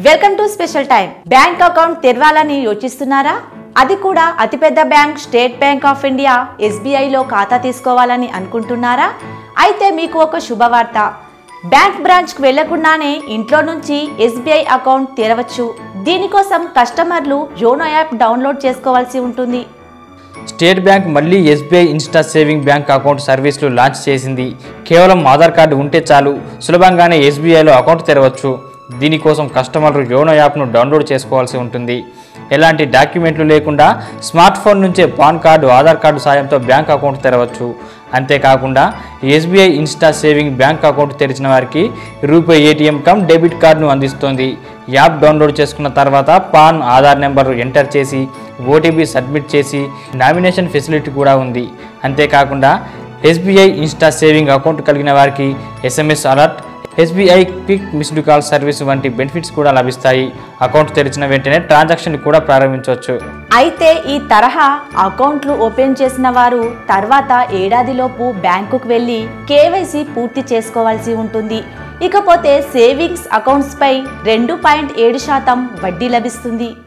Welcome to special time. Bank account తెరవాలని యోచిస్తున్నారా? అది కూడా అతిపెద్ద bank state bank of India SBIలో ఖాతా తీసుకోవాలని అనుకుంటున్నారా? అయితే మీకు ఒక శుభవార్త. బ్యాంక్ బ్రాంచ్కి వెళ్లకుండానే ఇంట్లో నుంచి SBI అకౌంట్ తెరవచ్చు. దీనికోసం కస్టమర్లు యోనో యాప్ డౌన్లోడ్ చేసుకోవాల్సి ఉంటుంది. స్టేట్ బ్యాంక్ మళ్ళీ SBI insta saving bank account సర్వీసులు లాంచ్ చేసింది. కేవలం ఆధార్ కార్డు ఉంటే చాలు, సులభంగానే SBIలో అకౌంట్ తెరవచ్చు. దీనికోసం కస్టమర్లు యోనో యాప్ను డౌన్లోడ్ చేసుకోవాల్సి ఉంటుంది. ఎలాంటి డాక్యుమెంట్లు లేకుండా స్మార్ట్ ఫోన్ నుంచే పాన్ కార్డు, ఆధార్ కార్డు సాయంతో బ్యాంక్ అకౌంట్ తెరవచ్చు. అంతేకాకుండా SBI insta saving bank account తెరిచిన వారికి రూపే ATM కమ్ డెబిట్ కార్డును అందిస్తుంది. యాప్ డౌన్లోడ్ చేసుకున్న తర్వాత పాన్, ఆధార్ నెంబర్ ఎంటర్ చేసి OTP సబ్మిట్ చేసి నామినేషన్ ఫెసిలిటీ కూడా ఉంది. అంతేకాకుండా SBI ఇన్స్టా సేవింగ్ అకౌంట్ కలిగిన వారికి SMS alert, SBI quick missed call service వంటి బెనిఫిట్స్ కూడా లభిస్తాయి. అకౌంట్ తెరిచిన వెంటనే ట్రాన్సాక్షన్ కూడా ప్రారంభించవచ్చు. అయితే ఈ తరహా అకౌంట్లు ఓపెన్ చేసిన వారు తర్వాత ఏడాదిలోపు బ్యాంకుకు వెళ్లి KYC పూర్తి చేసుకోవాల్సి ఉంటుంది. ఇకపోతే సేవింగ్స్ అకౌంట్స్ పై 2.7% వడ్డీ లభిస్తుంది.